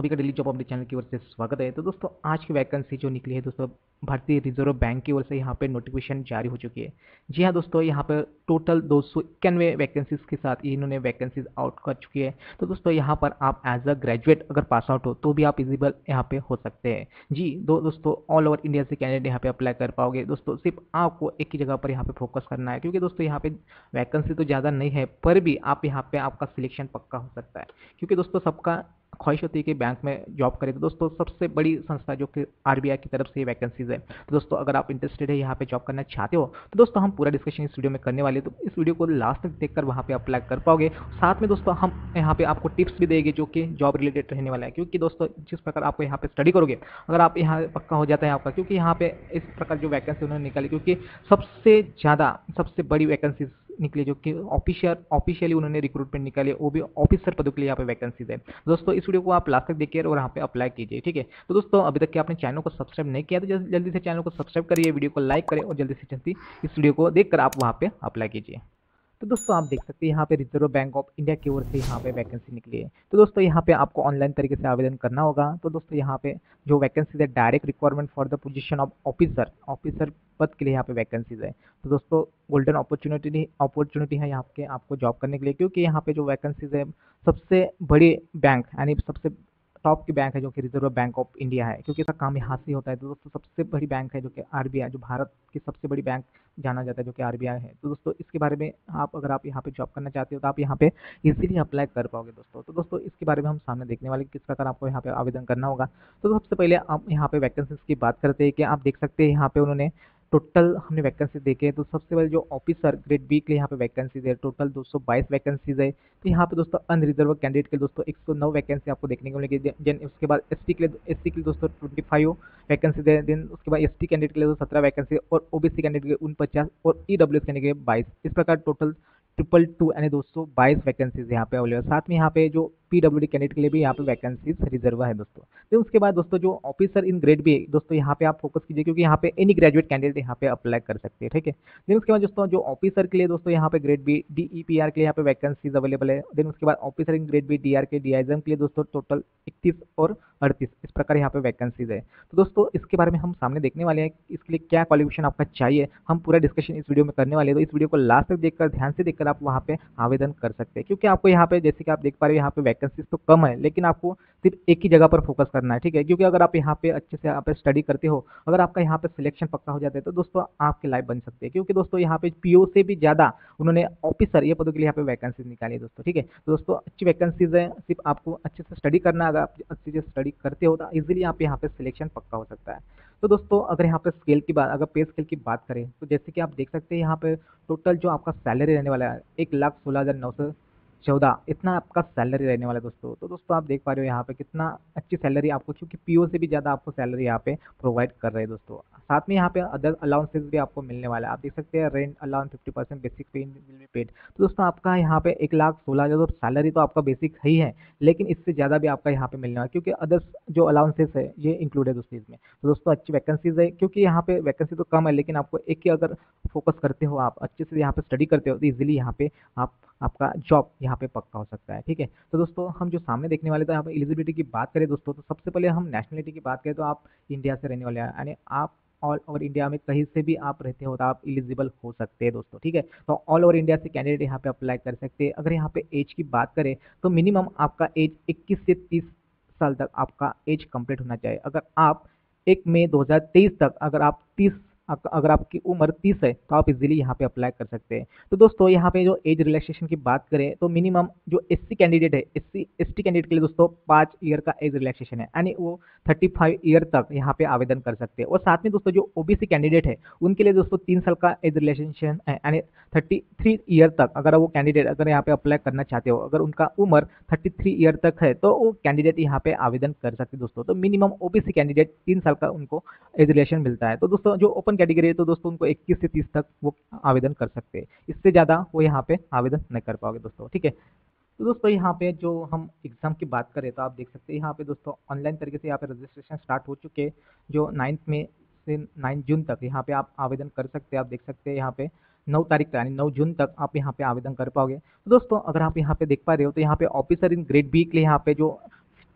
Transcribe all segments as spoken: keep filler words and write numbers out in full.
सभी का daily job update channel की ओर से स्वागत है। तो दोस्तों आज की वैकेंसी जो निकली है दोस्तों, भारतीय रिजर्व बैंक की ओर से यहाँ पे नोटिफिकेशन जारी हो चुकी है। जी हाँ दोस्तों, यहाँ पर टोटल दो सौ इक्यानवे वैकेंसीज के साथ ये इन्होंने वैकेंसीज आउट कर चुकी है। तो दोस्तों यहाँ पर आप एज अ ग्रेजुएट अगर पास आउट हो तो भी आप एलिजिबल यहाँ पे हो सकते हैं। जी दो दोस्तों, ऑल ओवर इंडिया से कैंडिडेट यहाँ पे अप्लाई कर पाओगे। दोस्तों सिर्फ आपको एक ही जगह पर यहाँ पे फोकस करना है, क्योंकि दोस्तों यहाँ पे वैकेंसी तो ज़्यादा नहीं है, पर भी आप यहाँ पे आपका सिलेक्शन पक्का हो सकता है। क्योंकि दोस्तों सबका ख्वाहिश होती है कि बैंक में जॉब करें। तो दोस्तों सबसे बड़ी संस्था जो कि आरबीआई की तरफ से ये वैकेंसीज है। तो दोस्तों अगर आप इंटरेस्टेड है यहाँ पे जॉब करना चाहते हो तो दोस्तों हम पूरा डिस्कशन इस वीडियो में करने वाले हैं। तो इस वीडियो को लास्ट तक देखकर वहाँ पे अप्लाई कर पाओगे। साथ में दोस्तों हम यहाँ पे आपको टिप्स भी देंगे जो कि जॉब रिलेटेड रहने वाला है। क्योंकि दोस्तों जिस प्रकार आपको यहाँ पे स्टडी करोगे, अगर आप यहाँ पक्का हो जाता है आपका, क्योंकि यहाँ पे इस प्रकार जो वैकेंसी उन्होंने निकाली, क्योंकि सबसे ज़्यादा सबसे बड़ी वैकेंसीज निकली जो कि ऑफिशियल ऑफिशियली उन्होंने रिक्रूटमेंट निकाली, वो भी ऑफिसर पदों के लिए यहाँ पे वैकेंसीज है। दोस्तों इस वीडियो को आप लास्ट तक देखिए और यहाँ पे अप्लाई कीजिए, ठीक है। तो दोस्तों अभी तक कि आपने चैनल को सब्सक्राइब नहीं किया तो जल्दी जल्दी से चैनल को सब्सक्राइब करिए, वीडियो को लाइक करें और जल्दी से जल्दी इस वीडियो को देखकर आप वहाँ पे अप्लाई कीजिए। तो दोस्तों आप देख सकते हैं यहाँ पे रिजर्व बैंक ऑफ इंडिया की ओर से यहाँ पे वैकेंसी निकली है। तो दोस्तों यहाँ पे आपको ऑनलाइन तरीके से आवेदन करना होगा। तो दोस्तों यहाँ पे जो वैकेंसीज है, direct requirement for the position of officer officer पद के लिए यहाँ पे वैकेंसीज है। तो दोस्तों गोल्डन अपॉर्चुनिटी अपॉर्चुनिटी है यहाँ पे आपको जॉब करने के लिए, क्योंकि यहाँ पे जो वैकेंसीज है सबसे बड़ी बैंक यानी सबसे टॉप की बैंक है जो कि रिजर्व बैंक ऑफ इंडिया है, क्योंकि इसका काम यहाँ से होता है। तो दोस्तों सबसे बड़ी बैंक है जो कि आरबीआई, जो भारत की सबसे बड़ी बैंक जाना जाता है जो कि आरबीआई है। तो दोस्तों इसके बारे में आप अगर आप यहाँ पे जॉब करना चाहते हो तो आप यहाँ पे इजीली अप्लाई कर पाओगे दोस्तों। तो दोस्तों इसके बारे में हम सामने देखने वाले किस प्रकार आपको यहाँ पे आवेदन करना होगा। तो सबसे पहले आप यहाँ पे वैकेंसीज की बात करते हैं कि आप देख सकते हैं यहाँ पे उन्होंने टोटल हमने वैकेंसी देखे। तो सबसे पहले जो ऑफिसर ग्रेड बी के लिए यहाँ पे वैकेंसीज है, टोटल दो सौ बाईस वैकेंसीज है। तो यहाँ पे दोस्तों अनरिजर्व कैंडिडेट के लिए दोस्तों एक सौ नौ वैकेंसी आपको देखने को मिलेगी। देन उसके बाद एसटी के लिए एसटी के लिए दोस्तों पच्चीस वैकेंसी है। देन उसके बाद एसटी कैंडिडेट के लिए सत्रह वैकेंसी और ओबीसी कैंडिडेट के लिए उनपचास और ईडब्ल्यूएस कैंडिडेट के लिए बाईस। इस प्रकार टोटल ट्रिपल टू यानी दो सौ बाईस वैकेंसीज यहाँ पे अवेलेबल। साथ में यहाँ पे जो पीडब्ल्यूडी कैंडिडेट के लिए भी यहाँ पे वैकेंसीज रिजर्व है दोस्तों। तो उसके बाद दोस्तों जो ऑफिसर इन ग्रेड बी दोस्तों यहाँ पे आप फोकस कीजिए, क्योंकि यहाँ पे एनी ग्रेजुएट कैंडिडेट यहाँ पे अप्लाई कर सकते हैं, ठीक है। देन उसके बाद दोस्तों जो ऑफिसर के लिए दोस्तों यहाँ पे ग्रेड बी डीईपीआर के लिए यहाँ पे वैकेंसीज अवेलेबल है। देन उसके बाद officer in grade B DR के डीआईएम के लिए दोस्तों टोटल इकतीस और अड़तीस, इस प्रकार यहाँ पे वैकेंसीज है। तो दोस्तों इसके बारे में हम सामने देखने वाले हैं, इसके लिए क्या क्वालिफिकेशन आपका चाहिए, हम पूरा डिस्कशन इस वीडियो में करने वाले हैं। तो इस वीडियो को लास्ट तक देखकर ध्यान से देखकर आप वहाँ पे आवेदन कर सकते हैं, क्योंकि आपको यहाँ पे जैसे कि आप देख पा रहे हो यहाँ पे वैकेंसीज तो कम है, लेकिन आपको सिर्फ एक ही जगह पर फोकस करना है, ठीक है। क्योंकि अगर आप यहाँ पे अच्छे से यहाँ पे स्टडी करते हो, अगर आपका यहाँ पे सिलेक्शन पक्का हो जाता है तो दोस्तों आपकी लाइफ बन सकती है। क्योंकि दोस्तों यहाँ पे पीओ से भी ज्यादा उन्होंने ऑफिसर ये पदों के लिए यहाँ पे वैकेंसीज निकाली है दोस्तों, ठीक है। तो दोस्तों अच्छी वैकेंसीज है, सिर्फ आपको अच्छे से स्टडी करना। अगर आप अच्छे से स्टडी करते हो तो इजीली आप यहाँ पे सिलेक्शन पक्का हो सकता है। तो दोस्तों अगर यहाँ पे स्केल की बात अगर पे स्केल की बात करें तो जैसे कि आप देख सकते हैं यहाँ पे टोटल जो आपका सैलरी रहने वाला है एक लाख सोलह हज़ार नौ सौ चौदह, इतना आपका सैलरी रहने वाला है दोस्तों। तो दोस्तों आप देख पा रहे हो यहाँ पे कितना अच्छी सैलरी आपको, क्योंकि पीओ से भी ज़्यादा आपको सैलरी यहाँ पे प्रोवाइड कर रहे हैं दोस्तों। साथ में यहाँ पे अदर अलाउंसेस भी आपको मिलने वाला है। आप देख सकते हैं rent allowance fifty percent basic pay will be paid. तो दोस्तों आपका यहाँ पे एक लाख सोलह हज़ार तो सैलरी तो आपका बेसिक है ही है, लेकिन इससे ज़्यादा भी आपका यहाँ पे मिलने वाला है, क्योंकि अदर्स जो अलाउंसेस है ये इंक्लूड है दोस्तों इसमें। तो दोस्तों अच्छी वैकेंसीज है, क्योंकि यहाँ पे वैकेंसी तो कम है, लेकिन आपको एक ही अगर फोकस करते हो, आप अच्छे से यहाँ पे स्टडी करते हो तो इजीली यहाँ पे आप आपका जॉब यहाँ पे पक्का हो सकता है, ठीक है। तो दोस्तों हम जो सामने देखने वाले थे यहाँ पे एलिजिबिलिटी की बात करें दोस्तों, तो सबसे पहले हम नेशनलिटी की बात करें तो आप इंडिया से रहने वाले हैं, यानी आप ऑल ओवर इंडिया में कहीं से भी आप रहते हो तो आप एलिजिबल हो सकते हैं दोस्तों, ठीक है। तो ऑल ओवर इंडिया से कैंडिडेट यहाँ पे अप्लाई कर सकते हैं। अगर यहाँ पे एज की बात करें तो मिनिमम आपका एज इक्कीस से तीस साल तक आपका एज कंप्लीट होना चाहिए। अगर आप एक मई दो हज़ार तेईस तक अगर आप तीस अगर आपकी उम्र तीस है तो आप इजीली यहाँ पे अप्लाई कर सकते हैं। तो दोस्तों यहाँ पे जो एज रिलैक्सेशन की बात करें तो मिनिमम जो एससी कैंडिडेट है, एससी एसटी कैंडिडेट के लिए दोस्तों पाँच ईयर का एज रिलैक्सेशन है, यानी वो पैंतीस ईयर तक यहाँ पे आवेदन कर सकते हैं। और साथ में दोस्तों जो ओबीसी कैंडिडेट है उनके लिए दोस्तों तीन साल का एज रिलैक्सेशन है, यानी थर्टी थ्री ईयर तक अगर वो कैंडिडेट अगर यहाँ पे अप्लाई करना चाहते हो, अगर उनका उम्र थर्टी थ्री ईयर तक है तो वो कैंडिडेट यहाँ पे आवेदन कर सकते हैं दोस्तों। तो मिनिमम ओबीसी कैंडिडेट तीन साल का उनको एज रिलेशन मिलता है। तो दोस्तों जो ओपन कैटेगरी है तो दोस्तों उनको इक्कीस से तीस तक वो आवेदन कर सकते हैं, इससे ज़्यादा वो यहाँ पे आवेदन नहीं कर पाओगे दोस्तों, ठीक है। तो दोस्तों यहाँ पे जो हम एग्जाम की बात करें तो आप देख सकते हैं यहाँ पे दोस्तों ऑनलाइन तरीके से यहाँ पे रजिस्ट्रेशन स्टार्ट हो चुके हैं, जो नाइन्थ में से नाइन जून तक यहाँ पे आप आवेदन कर सकते हैं। आप देख सकते हैं यहाँ पे नौ तारीख तक यानी नौ जून तक आप यहाँ पे आवेदन कर पाओगे। तो दोस्तों अगर आप यहाँ पे देख पा रहे हो तो यहाँ पे ऑफिसर इन ग्रेड बी के लिए यहाँ पे जो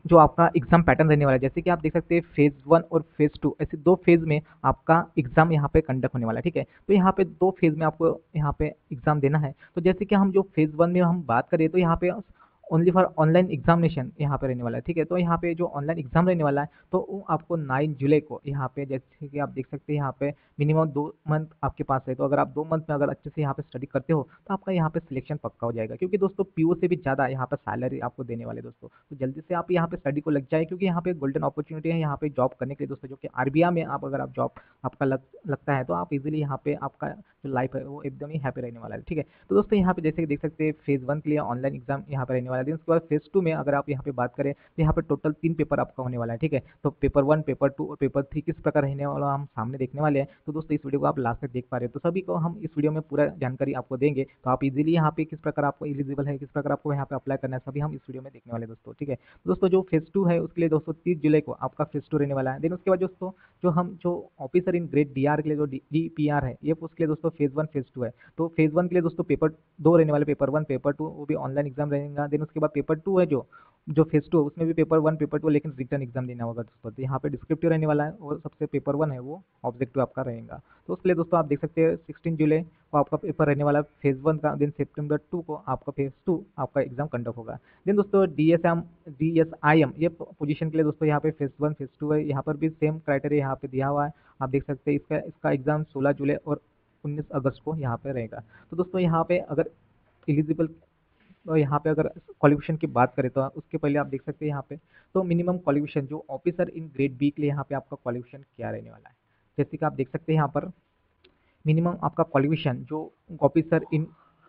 जो आपका एग्जाम पैटर्न रहने वाला है, जैसे कि आप देख सकते हैं फेज वन और फेज टू, ऐसे दो फेज में आपका एग्जाम यहाँ पे कंडक्ट होने वाला है। ठीक है, तो यहाँ पे दो फेज में आपको यहाँ पे एग्जाम देना है। तो जैसे कि हम जो फेज वन में हम बात करें तो यहाँ पे ओनली फॉर ऑनलाइन एग्जामिनेशन यहाँ पे रहने वाला है। ठीक है, तो यहाँ पे जो ऑनलाइन एग्जाम रहने वाला है तो वो आपको नाइन जुलाई को यहाँ पे, जैसे कि आप देख सकते हैं यहाँ पे मिनिमम दो मंथ आपके पास है। तो अगर आप दो मंथ में अगर अच्छे से यहाँ पे स्टडी करते हो तो आपका यहाँ पे सिलेक्शन पक्का हो जाएगा, क्योंकि दोस्तों पीओ से भी ज़्यादा यहाँ पे सैलरी आपको देने वाले दोस्तों। तो जल्दी से आप यहाँ पे स्टडी को लग जाए, क्योंकि यहाँ पे गोल्डन अपॉर्चुनिटी है यहाँ पे जॉब करने के लिए दोस्तों, जो कि आरबीआई में आप अगर आप जॉब आपका लग लगता है तो आप इजीली यहाँ पे आपका जो लाइफ है वो एकदम ही हैप्पी रहने वाला है। ठीक है, तो दोस्तों यहाँ पे जैसे कि देख सकते हैं फेज वन के लिए ऑनलाइन एग्जाम यहाँ पे रहने वाला है। उसके बाद फेज टू में अगर आप यहाँ पे बात करें तो यहाँ पे टोटल तीन पेपर आपका होने वाला है। ठीक है, तो पेपर वन, पेपर टू और पेपर थ्री किस प्रकार रहने वाला हम सामने देखने वाले हैं। तो दोस्तों इस वीडियो को आप लास्ट तक देख पा रहे हो, तो सभी को हम इस वीडियो में पूरा जानकारी आपको देंगे, तो आप इजीली यहाँ पे किस प्रकार आपको एलिजिबल है, किस प्रकार आपको यहाँ पे अप्लाई करना है, सभी हम इस वीडियो में देखने वाले दोस्तों। ठीक है, तो दोस्तों जो फेज टू है उसके लिए दोस्तों तीस जुलाई को आपका फेज टू रहने वाला है। देन उसके बाद दोस्तों जो हम जो officer in grade D R के लिए जो डी पी आर है ये उसके लिए दोस्तों फेज वन फेज टू है। तो फेज वन के लिए दोस्तों पेपर दो रहने वाले, पेपर वन पेपर टू, वो भी ऑनलाइन एग्जाम रहेगा। देन उसके बाद पेपर टू है जो जो फेज टू है उसमें भी पेपर वन पेपर टू, लेकिन रिटर्न एग्जाम देना होगा दोस्तों। तो यहाँ पे डिस्क्रिप्टिव रहने वाला है और सबसे पेपर वन है वो ऑब्जेक्टिव आपका रहेगा। तो उसके लिए दोस्तों आप देख सकते हैं सिक्सटीन जुलाई को आपका पेपर रहने वाला है फेज वन का। देन सितंबर टू को आपका फेज टू आपका एग्जाम कंडक्ट होगा। देन दोस्तों D S M D S I M ये पोजीशन के लिए दोस्तों यहाँ पे फेज वन फेज टू है, यहाँ पर भी सेम क्राइटेरिया यहाँ पे दिया हुआ है, आप देख सकते हैं। इसका इसका एग्जाम सोलह जुलाई और उन्नीस अगस्त को यहाँ पे रहेगा। तो दोस्तों यहाँ पे अगर एलिजिबल और यहाँ पे अगर क्वालिफिकेशन की बात करें तो उसके पहले आप देख सकते हैं यहाँ पे तो मिनिमम क्वालिफिकेशन जो ऑफिसर इन ग्रेड बी के लिए यहाँ पे आपका क्वालिफिकेशन क्या रहने वाला है, जैसे कि आप देख सकते हैं यहाँ पर मिनिमम आपका क्वालिफिकेशन जो ऑफिसर इन,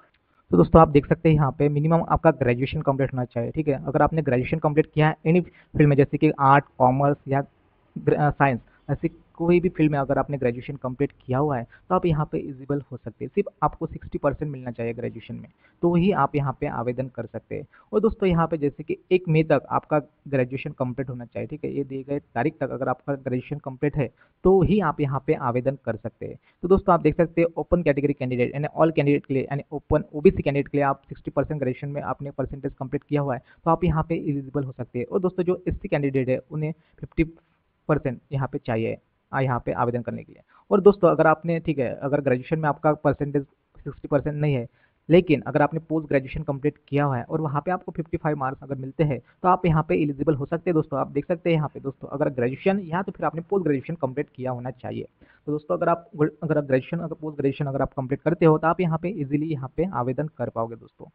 तो दोस्तों आप देख सकते हैं यहाँ पे मिनिमम आपका ग्रेजुएशन कंप्लीट होना चाहिए। ठीक है, अगर आपने ग्रेजुएशन कंप्लीट किया है एनी फील्ड में, जैसे कि आर्ट, कॉमर्स या साइंस, ऐसी कोई भी फील्ड में अगर आपने ग्रेजुएशन कंप्लीट किया हुआ है तो आप यहाँ पे एलिजिबल हो सकते हैं। सिर्फ आपको सिक्सटी परसेंट मिलना चाहिए ग्रेजुएशन में, तो ही आप यहाँ पे आवेदन कर सकते हैं। और दोस्तों यहाँ पे जैसे कि एक मई तक आपका ग्रेजुएशन कंप्लीट होना चाहिए। ठीक है, ये दिए गए तारीख तक अगर आपका ग्रेजुएशन कंप्लीट है तो ही आप यहाँ पे आवेदन कर सकते हैं। तो दोस्तों आप देख सकते हैं ओपन कैटेगरी कैंडिडेट यानी ऑल कैंडिडेट के लिए यानी ओपन ओबीसी कैंडिडेट के लिए आप सिक्सटी परसेंट ग्रेजुएशन में आपने परसेंटेज कंप्लीट किया हुआ है तो आप यहाँ पे एलिजिबल हो सकते हैं। और दोस्तों जो एस सी कैंडिडेट है उन्हें फिफ्टी परसेंट यहाँ पे चाहिए यहाँ पे आवेदन करने के लिए। और दोस्तों अगर आपने, ठीक है, अगर ग्रेजुएशन में आपका परसेंटेज सिक्सटी परसेंट नहीं है, लेकिन अगर आपने पोस्ट ग्रेजुएशन कंप्लीट किया हुआ है और वहाँ पे आपको फिफ्टी फाइव मार्क्स अगर मिलते हैं तो आप यहाँ पे एलिजिबल हो सकते हैं। दोस्तों आप देख सकते हैं यहाँ पे दोस्तों अगर ग्रेजुएशन यहाँ तो फिर आपने पोस्ट ग्रेजुएशन कंप्लीट किया होना चाहिए। तो दोस्तों अगर आप अगर ग्रेजुएशन अगर पोस्ट ग्रेजुएशन अगर आप कंप्लीट करते हो तो आप यहाँ पे इजीली यहाँ पे आवेदन कर पाओगे दोस्तों।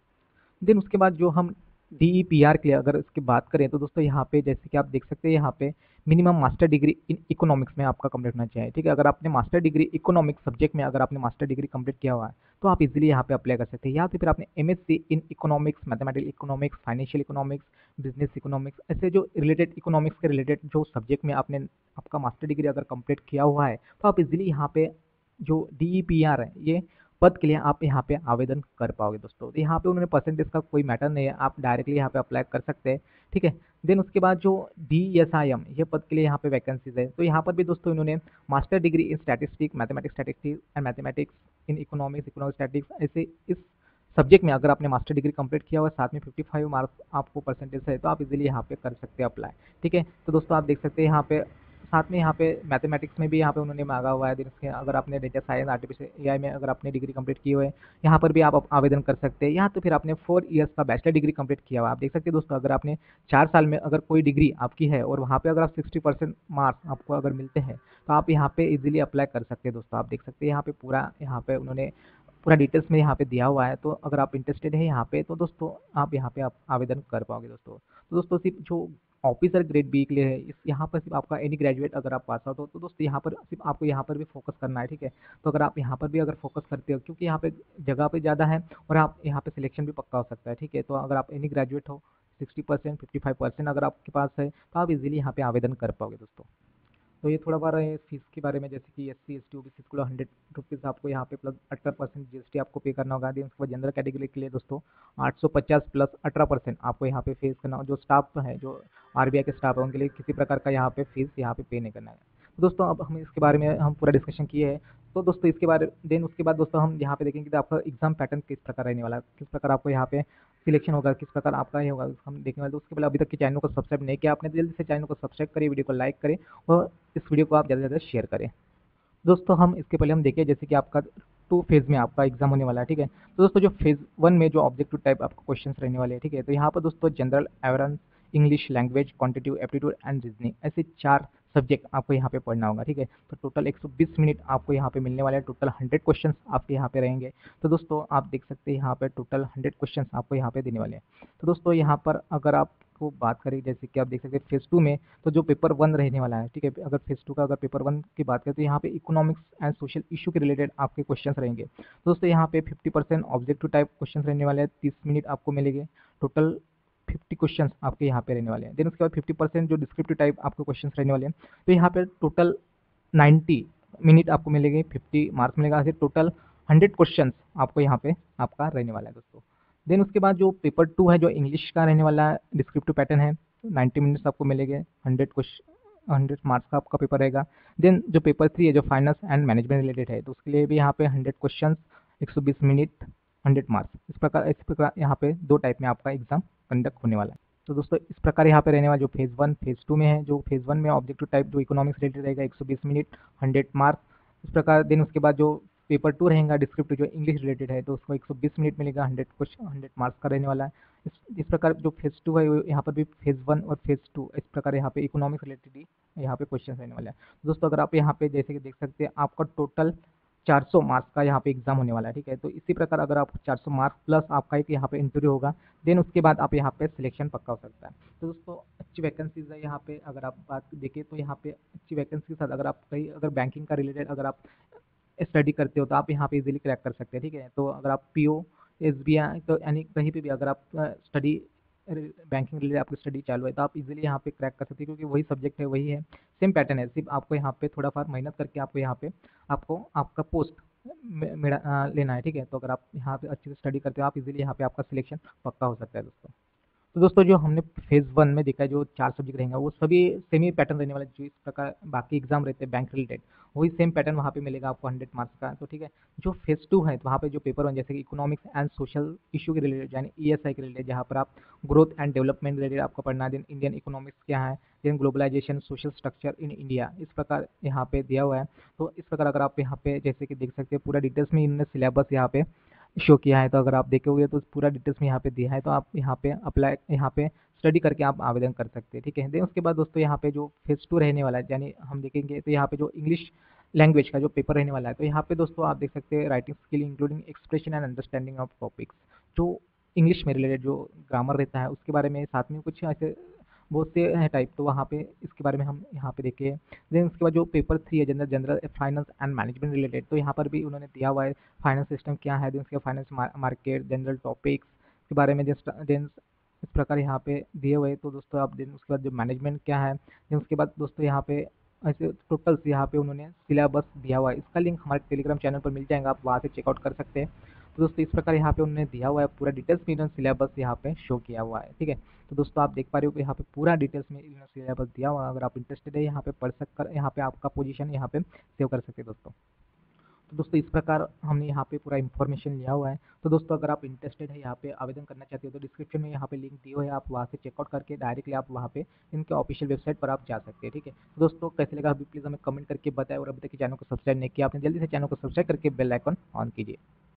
देन उसके बाद जो हम डी ई पी आर के लिए अगर इसकी बात करें तो दोस्तों यहाँ पे जैसे कि आप देख सकते हैं यहाँ पे minimum master degree in economics में आपका कंप्लीट होना चाहिए। ठीक है, अगर आपने मास्टर डिग्री इकोनॉमिक्स सब्जेक्ट में अगर आपने मास्टर डिग्री कंप्लीट किया हुआ है तो आप इजीली यहाँ पे अप्लाई कर सकते हैं। या तो फिर आपने M S C in economics, mathematical economics, financial economics, business economics, ऐसे जो रिलेटेड इकोनॉमिक्स के रिलेटेड जो सब्जेक्ट में आपने आपका मास्टर डिग्री अगर कंप्लीट किया हुआ है तो आप इजीली यहाँ पे जो डी ई पी आर है ये पद के लिए आप यहाँ पे आवेदन कर पाओगे दोस्तों। तो यहाँ पे उन्होंने परसेंटेज का कोई मैटर नहीं है, आप डायरेक्टली यहाँ पे अप्लाई कर सकते हैं। ठीक है, देन उसके बाद जो डी एस आई एम ये पद के लिए यहाँ पे वैकेंसीज है, तो यहाँ पर भी दोस्तों इन्होंने master degree in statistics, mathematics statistics and mathematics in economics, economic statics, ऐसे इस सब्जेक्ट में अगर आपने मास्टर डिग्री कंप्लीट किया हुआ है साथ में फिफ्टी फाइव मार्क्स आपको परसेंटेज है तो आप इजीली यहाँ पे कर सकते हैं अप्लाई। ठीक है, तो दोस्तों आप देख सकते हैं यहाँ पे साथ में यहाँ पे मैथमेटिक्स में भी यहाँ पे उन्होंने मांगा हुआ है। इसके अगर आपने data science, artificial A I में अगर आपने डिग्री कंप्लीट की हुई है यहाँ पर भी आप आवेदन कर सकते हैं। यहाँ तो फिर आपने फोर इयर्स का बैचलर डिग्री कंप्लीट किया हुआ है। आप देख सकते हैं दोस्तों अगर आपने चार साल में अगर कोई डिग्री आपकी है और वहाँ पे अगर आप सिक्सटी परसेंट मार्क्स आपको अगर मिलते हैं तो आप यहाँ पे इजीली अप्लाई कर सकते हैं। दोस्तों आप देख सकते हैं यहाँ पे पूरा यहाँ पे उन्होंने पूरा डिटेल्स में यहाँ पे दिया हुआ है, तो अगर आप इंटरेस्टेड है यहाँ पे तो दोस्तों आप यहाँ पे आप आवेदन कर पाओगे दोस्तों। तो दोस्तों सिर्फ जो ऑफिसर ग्रेड बी के लिए है इस यहाँ पर सिर्फ आपका एनी ग्रेजुएट अगर आप पास आउट हो तो दोस्तों यहाँ पर सिर्फ आपको यहाँ पर भी फोकस करना है। ठीक है, तो अगर आप यहाँ पर भी अगर फोकस करते हो क्योंकि यहाँ पे जगह पे ज़्यादा है और आप यहाँ पे सिलेक्शन भी पक्का हो सकता है। ठीक है, तो अगर आप एनी ग्रेजुएट हो sixty percent fifty five percent अगर आपके पास है तो आप इजीली यहाँ पे आवेदन कर पाओगे दोस्तों। तो ये थोड़ा बार है फीस के बारे में, जैसे कि S C S T O B C को हंड्रेड रुपीज़ आपको यहाँ पे प्लस अठारह परसेंट जी एस टी आपको पे करना होगा। देन उसके बाद जनरल कैटेगरी के लिए दोस्तों आठ सौ पचास प्लस अठारह परसेंट आपको यहाँ पे फेस करना, जो स्टाफ है जो आर बी आई के स्टाफ है उनके लिए किसी प्रकार का यहाँ पे फीस यहाँ पे पे नहीं करना है। तो दोस्तों अब हम इसके बारे में हम पूरा डिस्कशन किए हैं। तो दोस्तों इसके बारे देन उसके बाद दोस्तों हम यहाँ पे देखेंगे कि आपका एग्जाम पैटर्न किस प्रकार रहने वाला है, किस प्रकार आपको यहाँ पे सिलेक्शन होगा, किस प्रकार आपका ये होगा हम देखने वाले। तो उसके पहले अभी तक के चैनल को सब्सक्राइब नहीं किया आपने तो जल्दी से चैनल को सब्सक्राइब करें, वीडियो को लाइक करें और इस वीडियो को आप ज़्यादा से ज़्यादा शेयर करें। दोस्तों हम इसके पहले हम देखें जैसे कि आपका टू फेज़ में आपका एग्जाम होने वाला है, ठीक है। तो दोस्तों जो फेज़ वन में जो ऑब्जेक्टिव टाइप आपको क्वेश्चंस रहने वाले हैं, ठीक है। तो यहाँ पर दोस्तों general awareness, English language, quantitative aptitude and reasoning, ऐसे चार सब्जेक्ट आपको यहाँ पे पढ़ना होगा, ठीक है। तो टोटल एक सौ बीस मिनट आपको यहाँ पे मिलने वाले हैं, टोटल हंड्रेड क्वेश्चंस आपके यहाँ पे रहेंगे। तो दोस्तों आप देख सकते हैं यहाँ पे टोटल हंड्रेड क्वेश्चंस आपको यहाँ पे देने वाले हैं। तो दोस्तों यहाँ पर अगर आपको बात करें जैसे कि आप देख सकते हैं फेज़ टू में तो जो पेपर वन रहने वाला है, ठीक है। अगर फेज़ टू का अगर पेपर वन की बात करें तो यहाँ पे इकोनॉमिक्स एंड सोशल इशू के रिलेटेड आपके क्वेश्चंस रहेंगे। तो दोस्तों यहाँ पे fifty percent objective type questions रहने वाले हैं, तीस मिनट आपको मिलेंगे। टोटल फिफ्टी क्वेश्चंस आपके यहाँ पे रहने वाले हैं। देन उसके बाद फिफ्टी परसेंट जो डिस्क्रिप्टिव टाइप आपके क्वेश्चंस रहने वाले हैं, तो यहाँ पे टोटल नाइन्टी मिनट आपको मिलेंगे, फिफ्टी मार्क्स मिलेगा, ऐसे टोटल हंड्रेड क्वेश्चंस आपको यहाँ पे आपका रहने वाला है दोस्तों। देन उसके बाद जो पेपर टू है जो इंग्लिश का रहने वाला है, डिस्क्रिप्टिव पैटर्न है, नाइन्टी मिनट्स आपको मिलेंगे, हंड्रेड क्वेश्चन हंड्रेड मार्क्स का आपका पेपर रहेगा। देन जो पेपर थ्री है जो फाइनेंस एंड मैनेजमेंट रिलेटेड है, तो उसके लिए भी यहाँ पे हंड्रेड क्वेश्चन, एक सौ बीस मिनट, हंड्रेड मार्क्स, इस प्रकार इस प्रकार यहाँ पे दो टाइप में आपका एग्जाम कंडक्ट होने वाला है। तो दोस्तों इस प्रकार यहाँ पे रहने वाला जो फेज़ वन फेज़ टू में है, जो फेज़ वन में ऑब्जेक्टिव टाइप जो इकोनॉमिक्स रिलेटेड रहेगा एक सौ बीस मिनट, हंड्रेड मार्क्स, इस प्रकार। देन उसके बाद जो पेपर टू रहेगा डिस्क्रिप्टिव जो इंग्लिश रिलेटेड है, तो उसको एक सौ बीस मिनट मिलेगा, हंड्रेड क्वेश्चन हंड्रेड मार्क्स का रहने वाला है। इस इस प्रकार जो फेज़ टू है यहाँ पर भी फेज़ वन और फेज़ टू इस प्रकार यहाँ पे इकोनॉमिक्स रिलेटेड ही यहाँ पे क्वेश्चन रहने वाला है। तो दोस्तों अगर आप यहाँ पे जैसे कि देख सकते हैं आपका टोटल चार सौ मार्क्स का यहाँ पे एग्जाम होने वाला है, ठीक है। तो इसी प्रकार अगर आप चार सौ मार्क्स प्लस आपका एक यहाँ पे इंटरव्यू होगा, देन उसके बाद आप यहाँ पे सिलेक्शन पक्का हो सकता है। तो दोस्तों अच्छी वैकेंसीज है यहाँ पे, अगर आप बात देखें तो यहाँ पे अच्छी वैकेंसी के साथ अगर आप कहीं अगर बैंकिंग का रिलेटेड अगर आप स्टडी करते हो तो आप यहाँ पे इजीली क्रैक कर सकते हैं, ठीक है। तो अगर आप पीओ, एसबीआई तो यानी कहीं पे भी अगर आप स्टडी बैंकिंग रिलेटेड आपकी स्टडी चालू है तो आप इजीली यहाँ पे क्रैक कर सकते हैं, क्योंकि वही सब्जेक्ट है, वही है, सेम पैटर्न है। सिर्फ आपको यहाँ पे थोड़ा फार मेहनत करके आपको यहाँ पे आपको आपका पोस्ट मेरा लेना है, ठीक है। तो अगर आप यहाँ पे अच्छे से स्टडी करते हो आप इजीली यहाँ पे आपका सिलेक्शन पक्का हो सकता है दोस्तों। तो दोस्तों जो हमने फेज़ वन में देखा है जो चार सब्जेक्ट रहेंगे वो सभी सेम ही पैटर्न रहने वाले, जो इस प्रकार बाकी एग्जाम रहते हैं बैंक रिलेटेड वही सेम पैटर्न वहाँ पे मिलेगा आपको हंड्रेड मार्क्स का, तो ठीक है। जो फेज़ टू है तो वहाँ पे जो पेपर वन जैसे कि इकोनॉमिक्स एंड सोशल इशू के रिलेटेड यानी ईएसआई के रिलेटेड, जहाँ पर आप ग्रोथ एंड डेवलपमेंट रिलेटेड आपको पढ़ना है, देन इंडियन इकोनॉमिक्स क्या है, then globalisation, social structure in India, इस प्रकार यहाँ पे दिया हुआ है। तो इस प्रकार अगर आप यहाँ पे जैसे कि देख सकते हैं पूरा डिटेल्स में इन्होंने सिलेबस यहाँ पे शो किया है, तो अगर आप देखोगे तो पूरा डिटेल्स में यहाँ पे दिया है, तो आप यहाँ पे अप्लाई यहाँ पे स्टडी करके आप आवेदन कर सकते हैं, ठीक है। देन उसके बाद दोस्तों यहाँ पे जो फेज़ टू रहने वाला है यानी हम देखेंगे तो यहाँ पे जो इंग्लिश लैंग्वेज का जो पेपर रहने वाला है, तो यहाँ पे दोस्तों आप देख सकते हैं writing skill including expression and understanding of topics, जो इंग्लिश में रिलेटेड जो ग्रामर रहता है उसके बारे में, साथ में कुछ ऐसे बहुत से हैं टाइप, तो वहाँ पे इसके बारे में हम यहाँ पे देखें। देन उसके बाद जो पेपर थ्री है general general finance and management related, तो यहाँ पर भी उन्होंने दिया हुआ है फाइनेंस सिस्टम क्या है, देन उसके फाइनेंस मार्केट, जनरल टॉपिक्स के बारे में देन इस प्रकार यहाँ पे दिए हुए। तो दोस्तों आप देन उसके बाद जो मैनेजमेंट क्या है, देन उसके बाद दोस्तों यहाँ पे ऐसे टोटल यहाँ पे उन्होंने सिलेबस दिया हुआ है, इसका लिंक हमारे टेलीग्राम चैनल पर मिल जाएगा, आप वहाँ से चेकआउट कर सकते हैं। तो दोस्तों इस प्रकार यहाँ पे उन्होंने दिया हुआ है पूरा डिटेल्स में, इन्होंने सिलेबस यहाँ पे शो किया हुआ है, ठीक है। तो दोस्तों आप देख पा रहे हो कि यहाँ पे पूरा डिटेल्स में इन्होंने सिलेबस दिया हुआ है, अगर आप इंटरेस्टेड है यहाँ पे पढ़ सककर यहाँ पे आपका पोजीशन यहाँ पे सेव कर सकते हैं दोस्तों। तो दोस्तों इस प्रकार हमने यहाँ पे पूरा इन्फॉर्मेशन लिया हुआ है। तो दोस्तों अगर आप इंटरेस्टेड है यहाँ पे आवेदन करना चाहते हो तो डिस्क्रिप्शन में यहाँ पे लिंक दिए हुए है, आप वहाँ से चेकआउट करके डायरेक्टली आप वहाँ पे इनके ऑफिशियल वेबसाइट पर आप जा सकते हैं, ठीक है। तो दोस्तों कैसे लगा अभी प्लीज़ हमें कमेंट करके बताएं, और अभी तक चैनल को सब्सक्राइब नहीं किया आपने जल्दी से चैनल को सब्सक्राइब करके बेल आइकन ऑन कीजिए।